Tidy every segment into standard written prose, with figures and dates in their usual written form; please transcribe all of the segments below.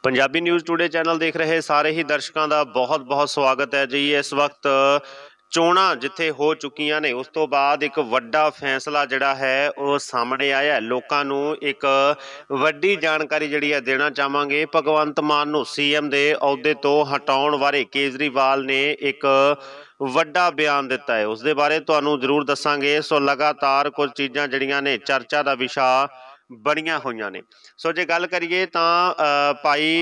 Punjabi news today channel देख रहे सारे ही दर्शकों का बहुत बहुत स्वागत है जी। इस वक्त चोणां जिथे हो चुकियां ने उस तो बाद एक वड्डा फैसला जिहड़ा है वो सामने आया। लोकां नूं एक वड्डी जानकारी जिहड़ी है देना चाहांगे। भगवंत मान नूं सीएम दे अहुदे तो हटाउण बारे केजरीवाल ने एक वड्डा बयान दिता है, उस दे बारे तुहानूं जरूर दसांगे। सो लगातार कुछ चीज़ां जिहड़ियां ने चर्चा का विषा बणीਆਂ होईयां ने। सो जे गल करिए तां भाई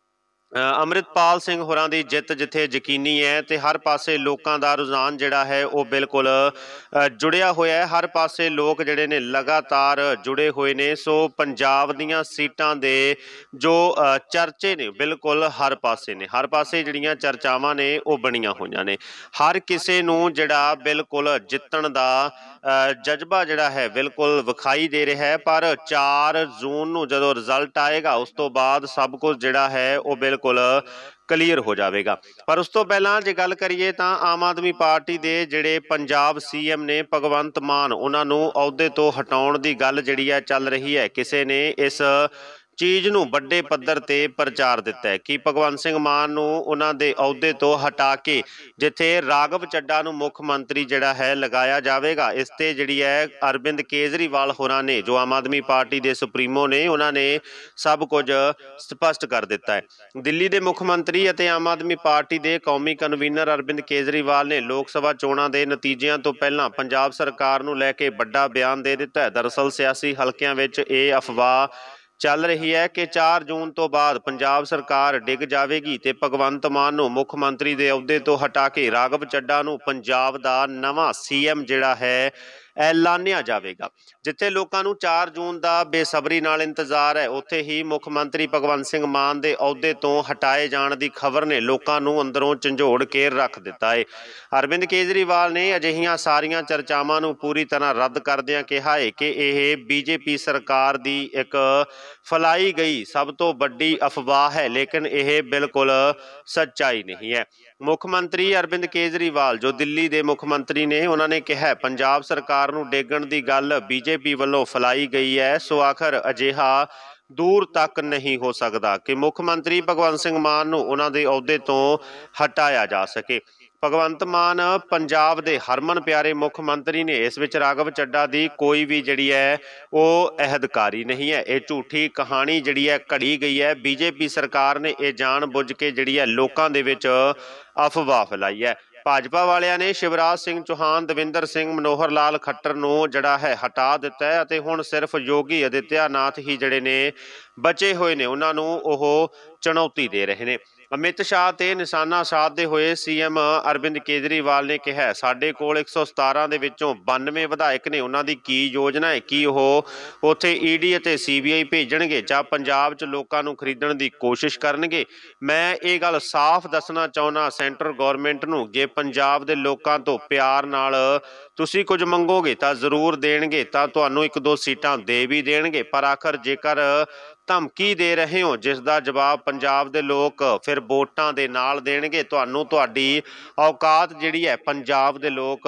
अमृतपाल सिंह होरां दी जित जिथे यकीनी है तो हर पासे लोगों का रुझान जिहड़ा है वो बिल्कुल जुड़िया होया है। हर पासे लोग जिहड़े ने लगातार जुड़े हुए ने। सो पंजाब दीयां सीटां दे जो चर्चे ने बिल्कुल हर पासे ने, हर पासे जिहड़ियां चर्चावां ने वो बणीਆਂ होईयां ने। हर किसे नूं जिहड़ा बिल्कुल जितण दा जज्बा जिहड़ा है बिल्कुल विखाई दे रहा है। पर 4 जून नूं जदों रिजल्ट आएगा उस तो बाद सब कुछ जिहड़ा है वो बिल्कुल क्लीयर हो जाएगा। पर उस तो पहला जे गल करिए तां आम आदमी पार्टी दे जिहड़े पंजाब सीएम ने भगवंत मान उन्हां नूं अहुदे तो हटाउण दी गल जिहड़ी है चल रही है। किसे ने इस चीज़ नूं वड्डे पद्धर ते प्रचार दिता है कि भगवंत सिंह मान नूं उन्हां दे अहुदे तो हटा के जिथे राघव चड्डा नूं मुख मंत्री जिहड़ा है लगाया जाएगा। इस ते जिहड़ी है अरविंद केजरीवाल होरां ने जो आम आदमी पार्टी दे सुप्रीमो ने उन्हां ने सब कुछ स्पष्ट कर दिता है। दिल्ली के मुख मंत्री और आम आदमी पार्टी के कौमी कन्वीनर अरविंद केजरीवाल ने लोक सभा चोणां के नतीजिਆਂ तो पहला पंजाब सरकार नूं लैके वड्डा बयान दे दिता है। दरअसल सियासी हलकिਆਂ विच ये अफवाह चल रही है कि 4 जून तो बाद पंजाब सरकार डिग जाएगी तो भगवंत मान नूं मुख मंत्री के अहुदे तो हटा के राघव चड्डा नूं पंजाब दा नवां सीएम जिहड़ा है ऐलानिया जाएगा। जिथे लोगों नूं 4 जून का बेसबरी नाल इंतजार है उत्थे ही मुख मंत्री भगवंत सिंह मान के अहुदे तो हटाए जाने की खबर ने लोगों नूं अंदरों झंझोड़ के रख दिता है। अरविंद केजरीवाल ने अजिहियां सारियां चर्चावां नूं पूरी तरह रद्द करदिआं कहा है कि यह बीजेपी सरकार की एक फैलाई गई सब तो वड्डी अफवाह है, लेकिन यह बिल्कुल सच्चाई नहीं है। मुख मंत्री अरविंद केजरीवाल जो दिल्ली के मुख मंत्री ने उन्होंने कहा पंजाब सरकार नूं डेगण की गल बीजेपी वालों फैलाई गई है। सो आखिर अजिहा दूर तक नहीं हो सकता कि मुख मंत्री भगवंत सिंह मान नूं उन्हां दे अहुदे तो हटाया जा सके। भगवंत मान पंजाब दे हरमन प्यारे मुख मंत्री ने इस विच राघव चड्डा की कोई भी जिहड़ी है वो अहदकारी नहीं है। ये झूठी कहानी जिहड़ी है घड़ी गई है। बीजेपी सरकार ने यह जान बुझ के जिहड़ी है लोकां दे विच अफवाह फैलाई है। भाजपा वालियां ने शिवराज सिंह चौहान दविंदर सिंह मनोहर लाल खट्टर नूं जिहड़ा है हटा दिता है अते हुण सिर्फ योगी आदित्यनाथ ही जिहड़े ने बचे हुए ने उन्हां नूं ओह चुनौती दे रहे ने। अमित शाह ते निशाना साधते हुए सीएम अरविंद केजरीवाल ने कहा साडे कोल 117 दे विचों 92 विधायक ने उन्हां दी की योजना है कि ओह उत्थे ईडी अते सीबीआई भेजणगे जां पंजाब च लोकां नूं खरीदण दी कोशिश करनगे। मैं ये गल साफ दसना चाहुंदा सेंट्रल गौरमेंट नूं जे पंजाब दे लोकां तो प्यार नाल तुसीं कुछ मंगोगे तां जरूर देणगे तां तुहानूं 1-2 सीटां दे भी देणगे। पर आखिर जेकर धमकी दे रहे हो जिसका जवाब पंजाब दे लोग फिर वोटां दे नाल देणगे तुहानूं तुहाडी औकात जिहड़ी है पंजाब दे लोग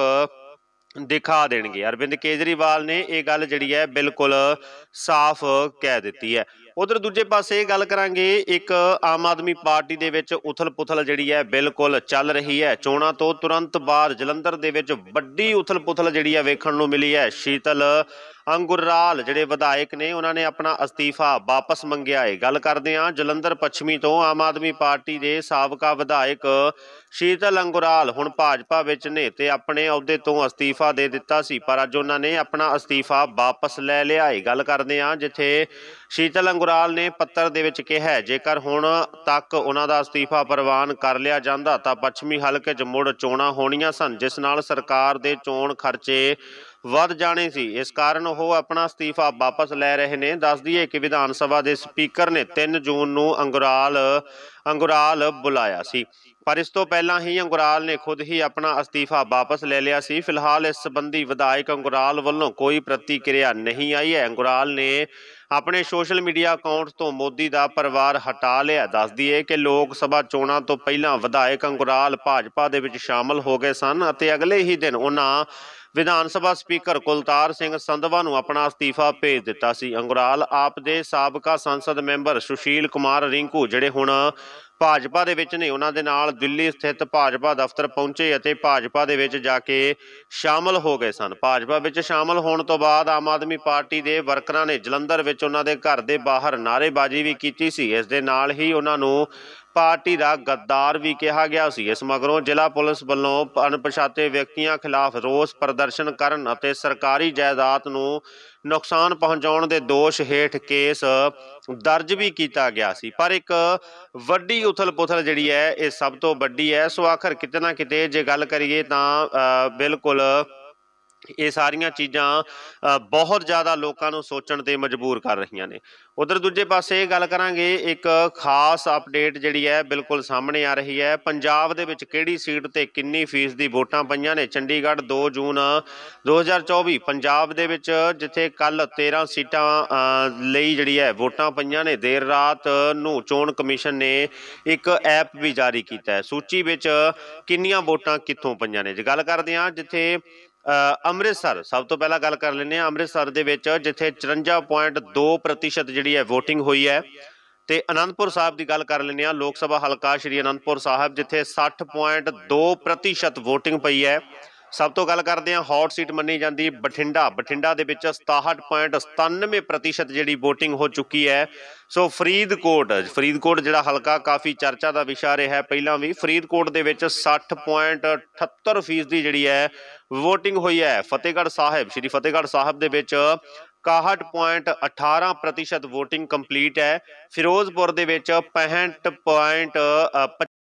दिखा देणगे। अरविंद केजरीवाल ने यह गल जिहड़ी है बिल्कुल साफ कह दी है। उधर दूजे पासे गल करांगे एक आम आदमी पार्टी दे विच उथल पुथल जिहड़ी है बिल्कुल चल रही है। चोणां तो तुरंत बाद जलंधर दे विच वड्डी उथल पुथल जिहड़ी है वेखण नूं मिली है। शीतल अंगुराल जिहड़े विधायक ने उन्होंने अपना अस्तीफा वापस मंगिया है। गल करदे हां जलंधर पश्चिमी तो आम आदमी पार्टी के साबका विधायक शीतल अंगुराल हुण भाजपा विच ने ते अपने अहुदे तो अस्तीफा दे दिता सी, पर अज उन्होंने अपना अस्तीफा वापस लै लिया है। गल करदे हां जिथे शीतल अंगुराल ने पत्तर दे विच कहा जेकर हुण तक उन्हां दा अस्तीफा प्रवान कर लिया जांदा तां पश्चिमी हलके च मुड़ चोणां होणीआं सन जिस नाल सरकार दे चोण खर्चे वध जाने सी। इस कारण वो अपना अस्तीफा वापस लै रहे ने। दस दईए कि विधान सभा के स्पीकर ने 3 जून नूं अंगुराल बुलाया सी, पर इस तो पहला ही अंगुराल ने खुद ही अपना अस्तीफा वापस ले लिया सी। फिलहाल इस संबंधी विधायक अंगुराल वालों कोई प्रतिक्रिया नहीं आई है। अंगुराल ने ਆਪਣੇ ਸੋਸ਼ਲ ਮੀਡੀਆ ਅਕਾਊਂਟ ਤੋਂ ਮੋਦੀ ਦਾ ਪਰਿਵਾਰ ਹਟਾ ਲਿਆ। ਦੱਸ ਦਈਏ ਕਿ ਲੋਕ ਸਭਾ ਚੋਣਾਂ ਤੋਂ ਪਹਿਲਾਂ ਵਿਧਾਇਕ ਅੰਗੁਰਾਲ ਭਾਜਪਾ ਦੇ ਵਿੱਚ ਸ਼ਾਮਲ ਹੋ ਗਏ ਸਨ ਅਤੇ ਅਗਲੇ ਹੀ ਦਿਨ ਉਹਨਾਂ ਵਿਧਾਨ ਸਭਾ ਸਪੀਕਰ ਕੁਲਤਾਰ ਸਿੰਘ ਸੰਧਵਾ ਨੂੰ ਆਪਣਾ ਅਸਤੀਫਾ ਭੇਜ ਦਿੱਤਾ ਸੀ। ਅੰਗੁਰਾਲ ਆਪ ਦੇ ਸਾਬਕਾ ਸੰਸਦ ਮੈਂਬਰ ਸੁਸ਼ੀਲ ਕੁਮਾਰ ਰਿੰਕੂ ਜਿਹੜੇ ਹੁਣ ਭਾਜਪਾ ਦੇ ਵਿੱਚ ਨੇ, ਉਹਨਾਂ ਦੇ ਨਾਲ ਦਿੱਲੀ ਸਥਿਤ ਭਾਜਪਾ ਦਫ਼ਤਰ ਪਹੁੰਚੇ ਅਤੇ ਭਾਜਪਾ ਦੇ ਵਿੱਚ ਜਾ ਕੇ ਸ਼ਾਮਲ ਹੋ ਗਏ ਸਨ। ਭਾਜਪਾ ਵਿੱਚ ਸ਼ਾਮਲ ਹੋਣ ਤੋਂ ਬਾਅਦ ਆਮ ਆਦਮੀ ਪਾਰਟੀ ਦੇ ਵਰਕਰਾਂ ਨੇ ਜਲੰਧਰ ਵਿੱਚ ਉਹਨਾਂ ਦੇ ਘਰ ਦੇ ਬਾਹਰ ਨਾਅਰੇਬਾਜ਼ੀ ਵੀ ਕੀਤੀ ਸੀ। ਇਸ ਦੇ ਨਾਲ ਹੀ ਉਹਨਾਂ ਨੂੰ ਪਾਰਟੀ ਦਾ ਗੱਦਾਰ ਵੀ ਕਿਹਾ ਗਿਆ ਸੀ। ਇਸ ਮਗਰੋਂ ਜ਼ਿਲ੍ਹਾ ਪੁਲਿਸ ਵੱਲੋਂ ਅਣਪਛਾਤੇ ਵਿਅਕਤੀਆਂ ਖਿਲਾਫ ਰੋਸ ਪ੍ਰਦਰਸ਼ਨ ਕਰਨ ਅਤੇ ਸਰਕਾਰੀ ਜਾਇਦਾਦ ਨੂੰ ਨੁਕਸਾਨ ਪਹੁੰਚਾਉਣ ਦੇ ਦੋਸ਼ ਹੇਠ ਕੇਸ ਦਰਜ ਵੀ ਕੀਤਾ ਗਿਆ ਸੀ। ਪਰ ਇੱਕ ਵੱਡੀ ਉਥਲ-ਪੁਥਲ ਜਿਹੜੀ ਹੈ ਇਹ ਸਭ ਤੋਂ ਵੱਡੀ ਹੈ। ਸੋ ਆਖਰ ਕਿਤੇ ਨਾ ਕਿਤੇ ਜੇ ਗੱਲ ਕਰੀਏ ਤਾਂ ਬਿਲਕੁਲ ਇਹ ਸਾਰੀਆਂ ਚੀਜ਼ਾਂ ਬਹੁਤ ਜ਼ਿਆਦਾ ਲੋਕਾਂ ਨੂੰ ਸੋਚਣ 'ਤੇ ਮਜਬੂਰ ਕਰ ਰਹੀਆਂ ਨੇ। ਉਧਰ ਦੂਜੇ ਪਾਸੇ ਗੱਲ ਕਰਾਂਗੇ, ਇੱਕ ਖਾਸ ਅਪਡੇਟ ਜਿਹੜੀ ਹੈ ਬਿਲਕੁਲ ਸਾਹਮਣੇ ਆ ਰਹੀ ਹੈ। ਪੰਜਾਬ ਦੇ ਵਿੱਚ ਕਿਹੜੀ ਸੀਟ 'ਤੇ ਕਿੰਨੀ ਫੀਸਦੀ ਵੋਟਾਂ ਪਈਆਂ ਨੇ। ਚੰਡੀਗੜ੍ਹ 2 ਜੂਨ 2024 ਪੰਜਾਬ ਦੇ ਵਿੱਚ ਜਿੱਥੇ ਕੱਲ੍ਹ 13 ਸੀਟਾਂ ਲਈ ਜਿਹੜੀ ਹੈ ਵੋਟਾਂ ਪਈਆਂ ਨੇ, ਦੇਰ ਰਾਤ ਨੂੰ ਚੋਣ ਕਮਿਸ਼ਨ ਨੇ ਇੱਕ ਐਪ ਵੀ ਜਾਰੀ ਕੀਤਾ ਹੈ। ਸੂਚੀ ਵਿੱਚ ਕਿੰਨੀਆਂ ਵੋਟਾਂ ਕਿੱਥੋਂ ਪਈਆਂ ਨੇ ਜੇ ਗੱਲ ਕਰਦੇ ਹਾਂ, ਜਿੱਥੇ ਅੰਮ੍ਰਿਤਸਰ ਸਭ ਤੋਂ ਪਹਿਲਾਂ ਗੱਲ ਕਰ ਲੈਂਦੇ ਹਾਂ। ਅੰਮ੍ਰਿਤਸਰ ਦੇ ਵਿੱਚ ਜਿੱਥੇ 54.2% ਜਿਹੜੀ ਹੈ ਵੋਟਿੰਗ ਹੋਈ ਹੈ, ਤੇ ਅਨੰਦਪੁਰ ਸਾਹਿਬ ਦੀ ਗੱਲ ਕਰ ਲੈਂਦੇ ਹਾਂ। ਲੋਕ ਸਭਾ ਹਲਕਾ ਸ਼੍ਰੀ ਅਨੰਦਪੁਰ ਸਾਹਿਬ ਜਿੱਥੇ 60.2% ਵੋਟਿੰਗ ਪਈ ਹੈ। ਸਭ ਤੋਂ ਗੱਲ ਕਰਦੇ ਹਾਂ ਹੌਟ ਸੀਟ ਮੰਨੀ ਜਾਂਦੀ ਬਠਿੰਡਾ ਦੇ ਵਿੱਚ 67.97% ਜਿਹੜੀ ਵੋਟਿੰਗ ਹੋ ਚੁੱਕੀ ਹੈ। ਸੋ ਫਰੀਦਕੋਟ ਜਿਹੜਾ ਹਲਕਾ ਕਾਫੀ ਚਰਚਾ ਦਾ ਵਿਸ਼ਾ ਰਿਹਾ ਪਹਿਲਾਂ ਵੀ, ਫਰੀਦਕੋਟ ਦੇ ਵਿੱਚ 60.78% ਜਿਹੜੀ ਹੈ ਵੋਟਿੰਗ ਹੋਈ ਹੈ। ਸ਼੍ਰੀ ਫਤਿਹਗੜ੍ਹ ਸਾਹਿਬ ਦੇ ਵਿੱਚ 61.18% ਵੋਟਿੰਗ ਕੰਪਲੀਟ ਹੈ। ਫਿਰੋਜ਼ਪੁਰ ਦੇ ਵਿੱਚ 65.25